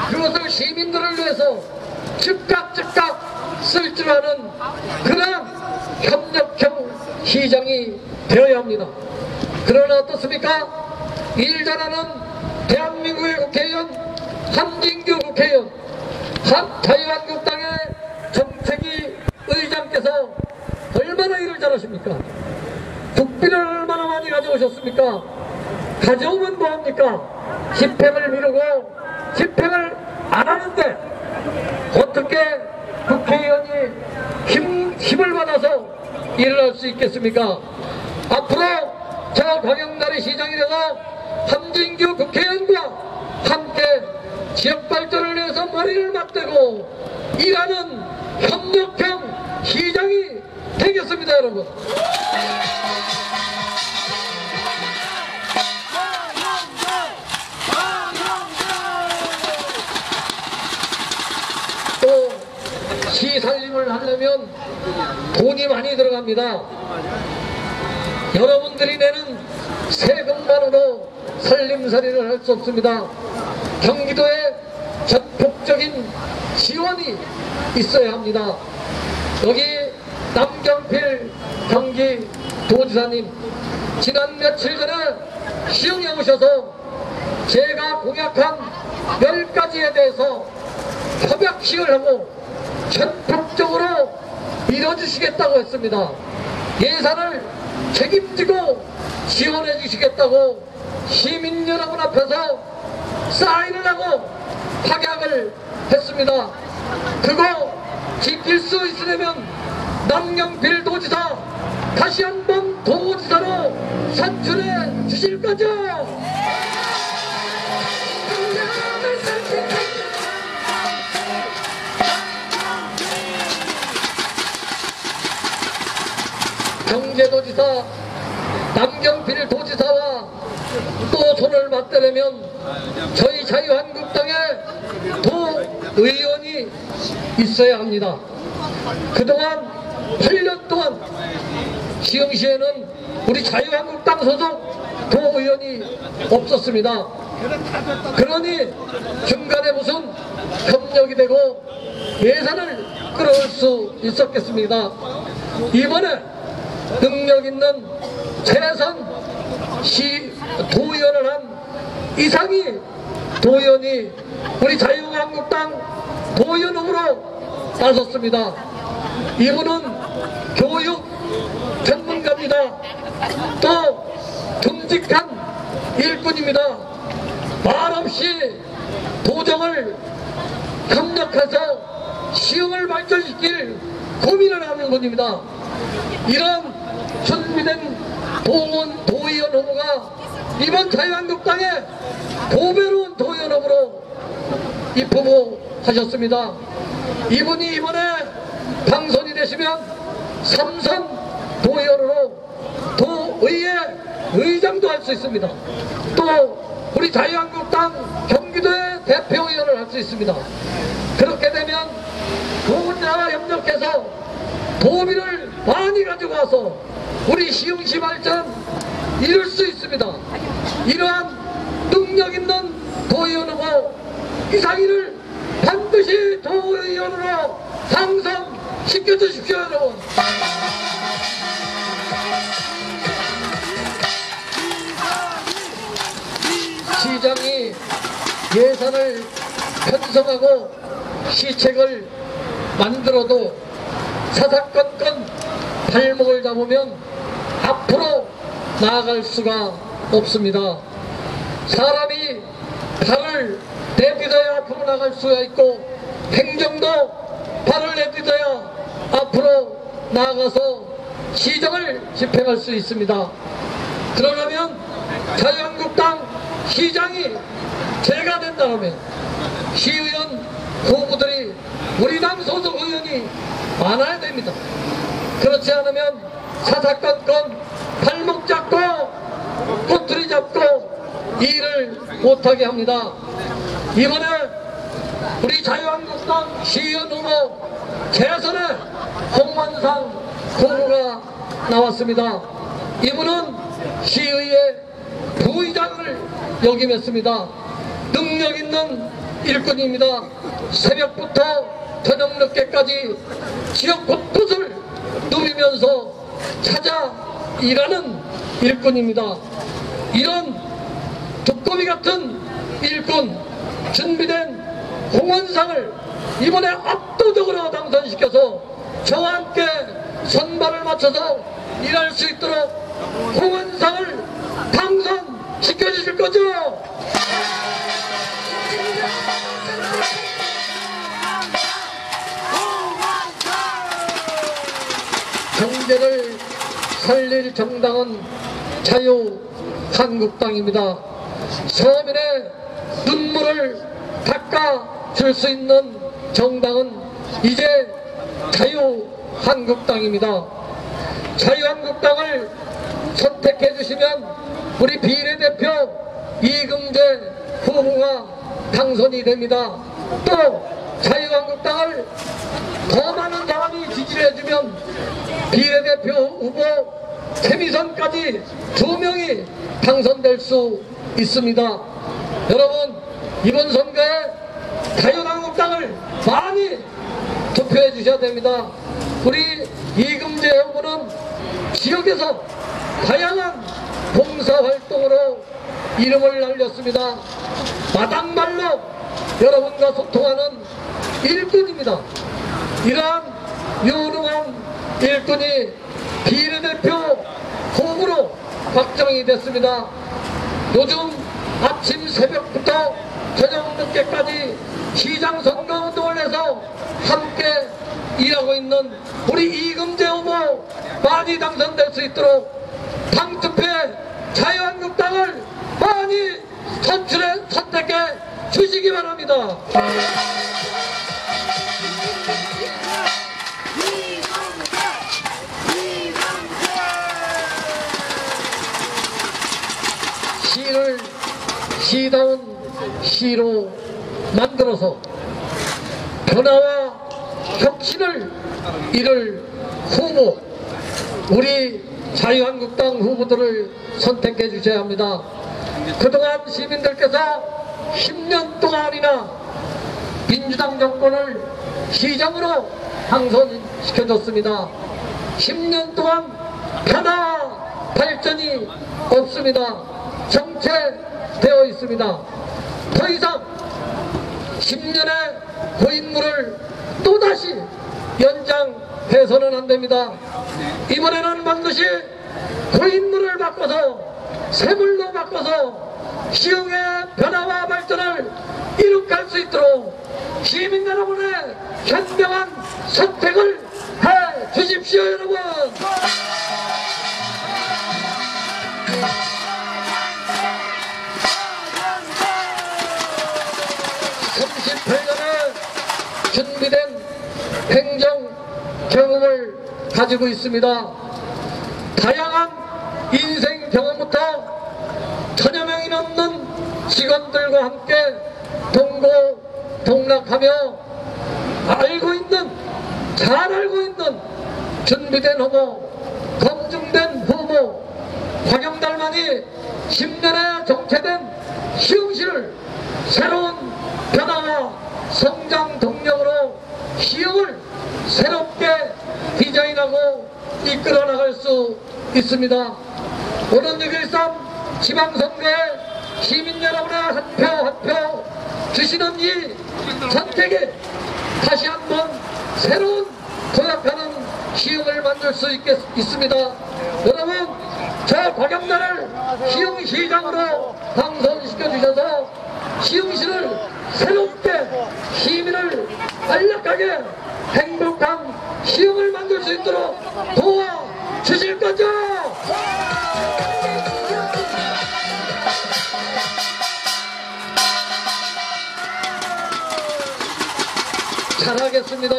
그것을 시민들을 위해서 즉각 쓸 줄 아는 그런 협력형 시장이 되어야 합니다. 그러나 어떻습니까? 일 잘하는 대한민국의 국회의원 한진규 국회의원, 자유한국당의 정책위 의장께서 얼마나 일을 잘하십니까? 국비를 얼마나 많이 가져오셨습니까? 가져오면 뭐합니까? 집행을 미루고 집행을 안 하는데 어떻게 국회의원이 힘을 받아서 일을 할 수 있겠습니까? 앞으로 저 광역나리 시장이 되어 한진규 국회의원과 함께 지역발전을 위해서 머리를 맞대고 일하는 협력형 시장이 되겠습니다, 여러분. 또 시 살림을 하려면 돈이 많이 들어갑니다. 여러분들이 내는 세금만으로 살림살이를 할 수 없습니다. 경기도에 전폭적인 지원이 있어야 합니다. 여기 남경필 경기도지사님 지난 며칠 전에 시흥에 오셔서 제가 공약한 10가지에 대해서 협약식을 하고 전폭적으로 이뤄주시겠다고 했습니다. 예산을 책임지고 지원해 주시겠다고 시민 여러분 앞에서 사인을 하고 확약을 했습니다. 그거 지킬 수 있으려면 남경필 도지사 다시 한번 도지사로 선출해 주실 거죠? 경제도지사 남경필 도지사와 또 손을 맞대려면 저희 자유한국당의 도의원이 있어야 합니다. 그동안 8년 동안 시흥시에는 우리 자유한국당 소속 도의원이 없었습니다. 그러니 중간에 무슨 협력이 되고 예산을 끌어올 수 있었겠습니다. 이번에 능력 있는 재선 도의원을 한 이상희 도의원이 우리 자유한국당 도의원 후보로 나섰습니다. 이분은 교육 전문가입니다. 또 듬직한 일꾼입니다. 말없이 도정을 협력해서 시흥을 발전시킬 고민을 하는 분입니다. 이런 준비된 도의원 후보가 이번 자유한국당의 도배로운 도의원 후보로 입후보하셨습니다. 이분이 이번에 당선이 되시면 삼선 도의원으로 도의회 의장도 할 수 있습니다. 또 우리 자유한국당 경기도의 대표의원을 할 수 있습니다. 그렇게 되면 도분야와 협력해서 도비를 많이 가지고 와서 우리 시흥시 발전 이룰 수 있습니다. 이러한 능력 있는 도의원 후보 이상희를 반드시 도의원으로 당선시켜 주십시오, 여러분. 시장이 예산을 편성하고 시책을 만들어도 사사건건 발목을 잡으면 앞으로 나아갈 수가 없습니다. 사람이 발을 내딛어야 앞으로 나갈 수가 있고 행정도 발을 내딛어야 앞으로 나아가서 시정을 집행할 수 있습니다. 그러려면 자유한국당 시장이 제가 된다면 시의원 후보들이 우리 당 소속 의원이 많아야 됩니다. 그렇지 않으면 사사건건 발목 잡고 꼬투리 잡고 일을 못하게 합니다. 이번에 우리 자유한국당 시의원 후보 재선에 홍만상 후보가 나왔습니다. 이분은 시의회 부의장을 역임했습니다. 능력 있는 일꾼입니다. 새벽부터 저녁 늦게까지 지역 곳곳을 누비면서 찾아 일하는 일꾼입니다. 이런 두꺼비 같은 일꾼, 준비된 홍원상을 이번에 압도적으로 당선시켜서 저와 함께 선발을 맞춰서 일할 수 있도록 홍원상을 당선시켜주실 거죠? 경제를 살릴 정당은 자유한국당입니다. 서민의 눈물을 닦아줄 수 있는 정당은 이제 자유한국당입니다. 자유한국당을 선택해 주시면 우리 비례대표 이금재 후보가 당선이 됩니다. 또 자유한국당을 더 많은 사람이 지지를 해주면 비례대표 후보 최미선까지 2명이 당선될 수 있습니다. 여러분, 이번 선거에 자유한국당을 많이 투표해 주셔야 됩니다. 우리 이금재 후보는 지역에서 다양한 봉사활동으로 이름을 날렸습니다. 마당말로 여러분과 소통하는 일꾼입니다. 이러한 유능한 일꾼이 비례대표 후보로 확정이 됐습니다. 요즘 아침 새벽부터 저녁 늦게까지 시장 선거 운동을 해서 함께 일하고 있는 우리 이금재 후보 많이 당선될 수 있도록 당투표에 자유한국당을 많이 선택해 주시기 바랍니다. 시를 시다운 시로 만들어서 변화와 혁신을 이룰 후보, 우리 자유한국당 후보들을 선택해 주셔야 합니다. 그동안 시민들께서 10년 동안이나 민주당 정권을 시장으로 당선시켜줬습니다. 10년 동안 변화와 발전이 없습니다. 정체되어 있습니다. 더 이상 10년의 고인물을 또다시 연장해서는 안됩니다. 이번에는 반드시 고인물을 바꿔서 새물로 바꿔서 시흥의 변화와 발전을 이룩할 수 있도록 시민 여러분의 현명한 선택을 해 주십시오, 여러분. 38년의 준비된 행정 경험을 가지고 있습니다. 다양한 인생 경험부터 1000여 명이 넘는 직원들과 함께 동고동락하며 잘 알고 있는 준비된 후보, 검증된 후보, 박영달만이 10년에 정체된 시흥시를 새로운 변화와 성장 동력으로 시흥을 새롭게 디자인하고 이끌어 나갈 수 있습니다. 오는 6.13 지방선거에 시민 여러분의 한 표 한 표 주시는 이 선택이 다시 한번 새로운 도약하는 시흥을 만들 수 있습니다. 여러분, 저 박영달을 시흥시장으로 당선시켜 주셔서 시흥시를 새롭게 시민을 안락하게 행복한 시흥을 만들 수 있도록 도와주실 거죠? 잘하겠습니다.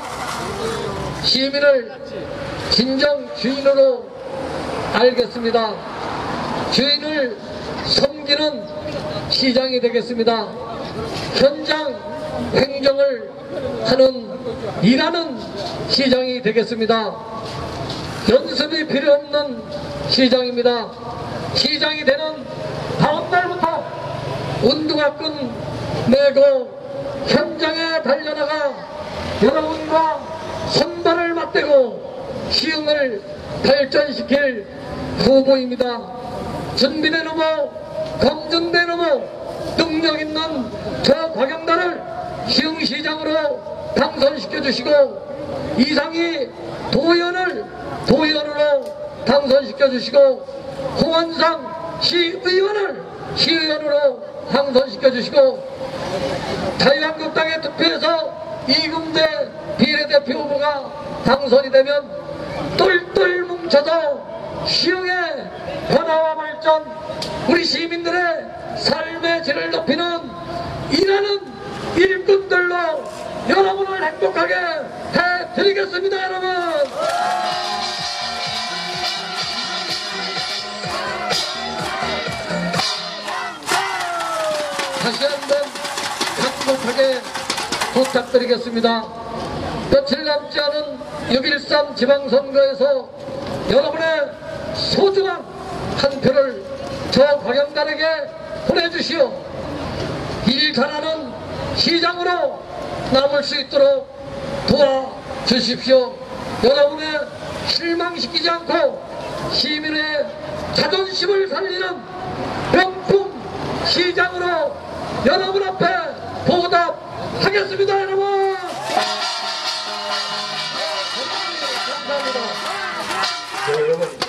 시민을 진정 주인으로 알겠습니다. 주인을 섬기는 시장이 되겠습니다. 현장 행정을 일하는 시장이 되겠습니다. 연습이 필요 없는 시장입니다. 시장이 되는 다음 날부터 운동화끈 메고 현장에 달려나가 여러분과 손발을 맞대고 시흥을 발전시킬 후보입니다. 준비된 후보, 검증된 후보, 능력 있는 저 곽영단을 시흥시장으로 당선시켜 주시고 이상희 도의원으로 당선시켜 주시고 홍원상 시의원을 시의원으로 당선시켜 주시고 자유한국당에 투표해서 이금재 비례대표 후보가 당선이 되면 똘똘 뭉쳐서 시흥의 변화와 발전, 우리 시민들의 삶의 질을 높이는 일하는 일꾼들로 여러분을 행복하게 해드리겠습니다. 여러분, 다시 한번 강력하게 부탁드리겠습니다. 며칠 남지 않은 6.13 지방선거에서 여러분의 소중한 한 표를 저 곽영단에게 보내주시오. 일 잘하는 시장으로 남을 수 있도록 도와주십시오. 여러분의 실망시키지 않고 시민의 자존심을 살리는 명품 시장으로 여러분 앞에 보답하겠습니다. 여러분, 감사합니다. 네, 여러분.